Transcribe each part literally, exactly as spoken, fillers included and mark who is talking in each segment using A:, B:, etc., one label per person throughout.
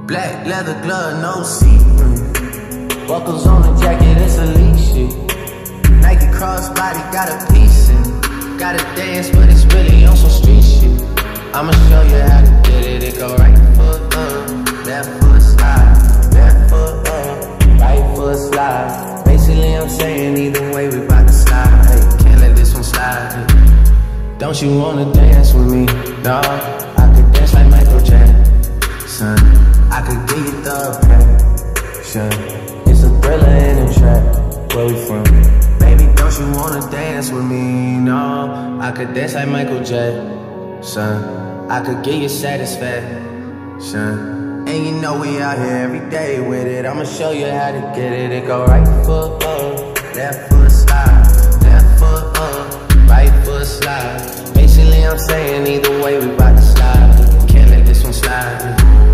A: Black leather glove, no sequins. Buckles on the jacket, it's Alyx shit. Nike crossbody, got a piece in. Gotta dance, but it's really on some street shit. I'ma show you how to get it. It go right foot up, left foot slide, left foot up, right foot slide. Basically, I'm saying either way, we bout to slide. Hey, can't let this one slide. Don't you wanna dance with me? No, I could dance like Michael Jackson. I could give you the passion. It's a thriller in the trap. Where we from? Baby, don't you wanna dance with me? No, I could dance like Michael Jackson. I could give you satisfaction. And you know we out here every day with it. I'ma show you how to get it. It go right foot up, left foot slide, left foot up, right foot slide. Basically, I'm saying either way, we bout to slide. Can't let this one slide.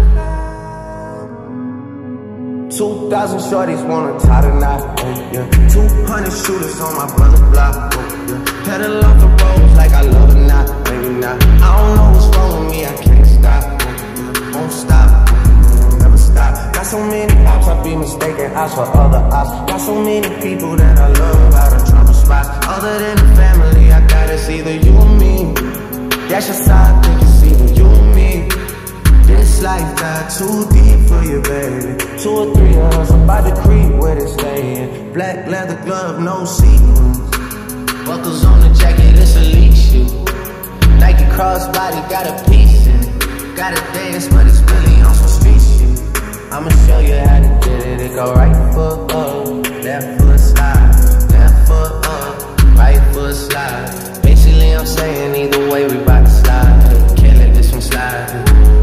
A: Two thousand shorties wanna tie the knot, oh, yeah. Two hundred shooters on my brother's block, oh, yeah. Pedal off the roads like I love it, not, maybe not. I don't know what's wrong with me, I can't stop, oh, yeah. Won't stop, oh, never stop. Got so many ops, I be mistaken ops for other ops. Got so many people that I love out of trouble spots. Other than the family, I got it's either you or me. That's your side, think it's either you or me. This life got too deep for you, baby. Two or three of us about to creep where they stayin'. Black leather glove, no sequins. Buckles on the jacket, it's Alyx shit. Nike crossbody, got a piece in. Gotta dance, but it's really on some street shit. I'ma show you how to get it. It go right foot up, left foot slide, left foot up, right foot slide. Basically, I'm saying either way, we bout to slide. Can't let this one slide.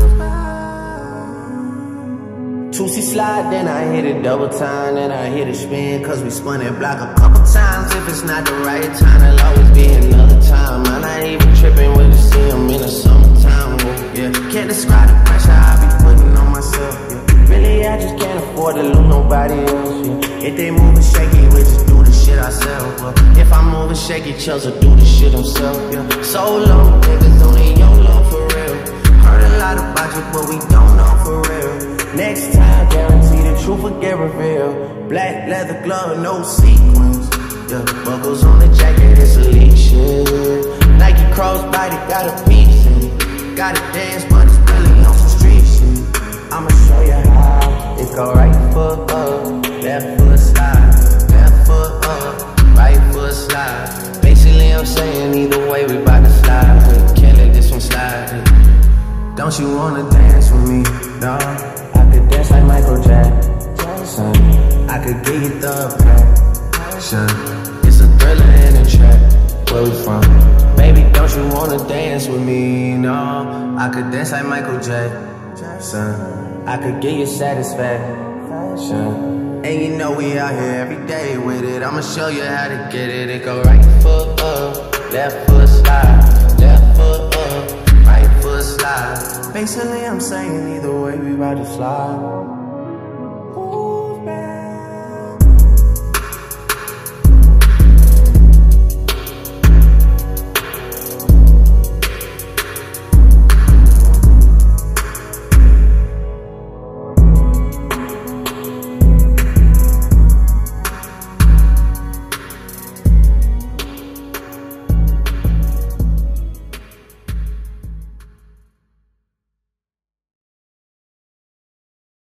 A: Toosie slide, then I hit it double time, then I hit it spin, cause we spun that block a couple times. If it's not the right time, it'll always be another time. I'm not even tripping with the see 'em in the summertime, oh, yeah. Can't describe the pressure I be putting on myself, yeah. Really, I just can't afford to lose nobody else, yeah. If they moving shaky, we just do the shit ourselves, well, if I'm moving shaky, Chelsea do the shit himself, yeah. Solo, niggas only YOLO for real. Heard a lot about you, but we don't know for real. Next time, guarantee the truth will get revealed. Black leather glove, no sequins. Yeah, buckles on the jacket, it's Alyx shit. Nike crossbody, got a piece in. Gotta dance, but it's really on some street shit. I'ma show you how. It go right foot up, left foot slide, left foot up, right foot slide. Basically, I'm saying either way, we bout to slide. Can't let this one slide. Don't you wanna dance with me? No. Dance like Michael Jackson. I could give you the passion. It's a thriller in a trap. Where we from? Baby, don't you wanna dance with me? No, I could dance like Michael Jackson. I could give you satisfaction. And you know we out here every day with it. I'ma show you how to get it. It go right foot up, left foot slide, left foot up, right foot slide. Basically, I'm saying either way, we bout to slide.